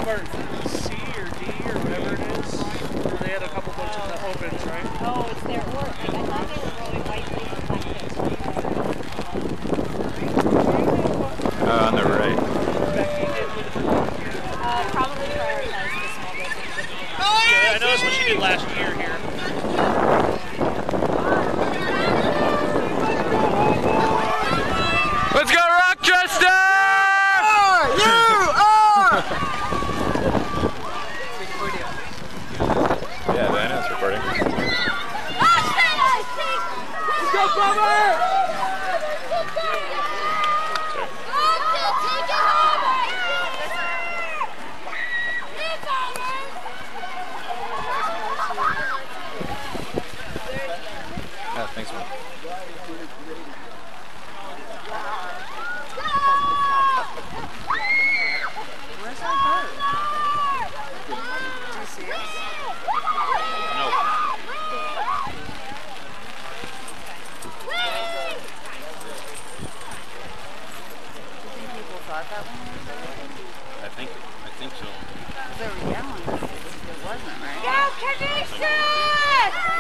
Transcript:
part C or D or whatever it is. Where they had a couple bunches of opens, right? Oh, it's their work. I thought they were growing white leaf cactus. On the right. Probably prioritize the small business. Yeah, I know that's what she did last year here. Let's go, Rochester! Yeah, Diana's recording. Let's go, Bubba! Yeah, thanks, man. Where's our bird? Do you see us? No. Do you think people thought that one was there? I think so. Because they were yelling. It wasn't, right? Go, Genesee!